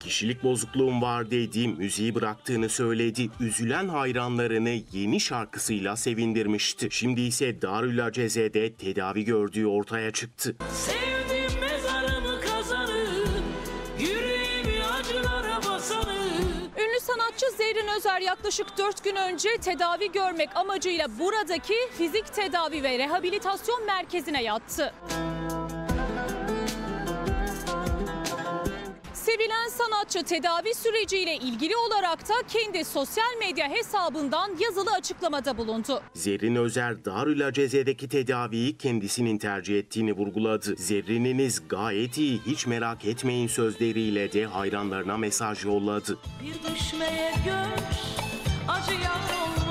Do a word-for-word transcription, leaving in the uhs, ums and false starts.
Kişilik bozukluğum var dedi, müziği bıraktığını söyledi. Üzülen hayranlarını yeni şarkısıyla sevindirmişti. Şimdi ise Darülaceze'de tedavi gördüğü ortaya çıktı. Sevdim mezarımı kazanıp, yüreğimi acılara basanıp. Ünlü sanatçı Zerrin Özer yaklaşık dört gün önce tedavi görmek amacıyla buradaki fizik tedavi ve rehabilitasyon merkezine yattı. Sevilen sanatçı tedavi süreciyle ilgili olarak da kendi sosyal medya hesabından yazılı açıklamada bulundu. Zerrin Özer, Darülaceze'deki tedaviyi kendisinin tercih ettiğini vurguladı. Zerrin'iniz gayet iyi, hiç merak etmeyin sözleriyle de hayranlarına mesaj yolladı. Bir düşmeye göz acıyan